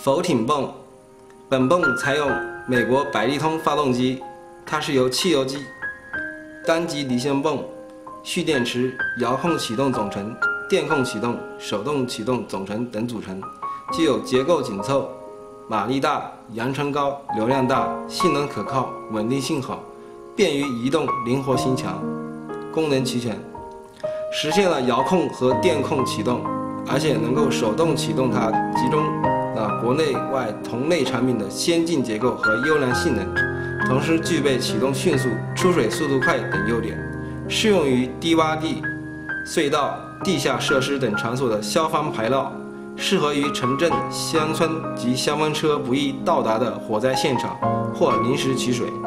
浮艇泵，本泵采用美国百利通发动机，它是由汽油机、单极离线泵、蓄电池、遥控启动总成、电控启动、手动启动总成等组成，具有结构紧凑、马力大、扬程高、流量大、性能可靠、稳定性好、便于移动、灵活性强、功能齐全，实现了遥控和电控启动，而且能够手动启动它，集中国内外同类产品的先进结构和优良性能，同时具备启动迅速、出水速度快等优点，适用于低洼地、隧道、地下设施等场所的消防排涝，适合于城镇、乡村及消防车不易到达的火灾现场或临时取水。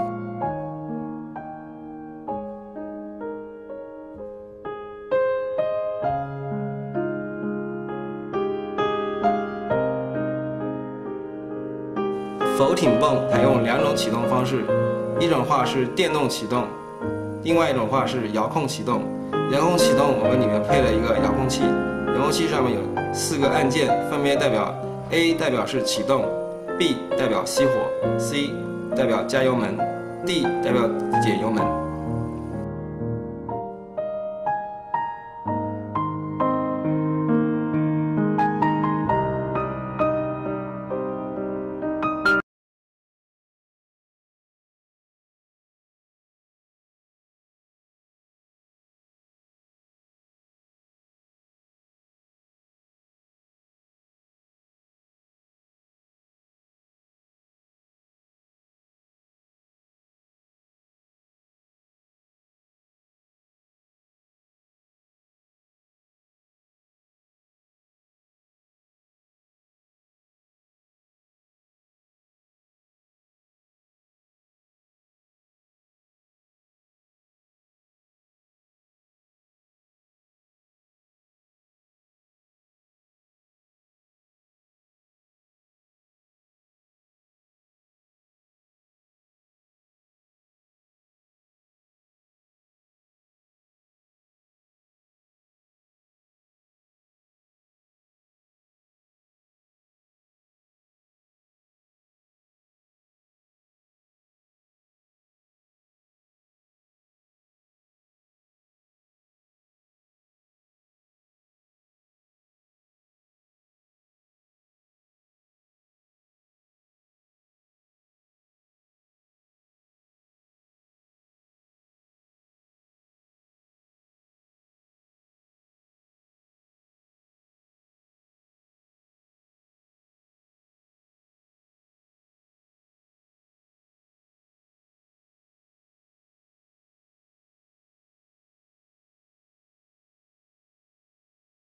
浮艇泵采用两种启动方式，一种话是电动启动，另外一种话是遥控启动。遥控启动我们里面配了一个遥控器，遥控器上面有4个按键，分别代表 A 代表是启动， B 代表熄火， C 代表加油门， D 代表减油门。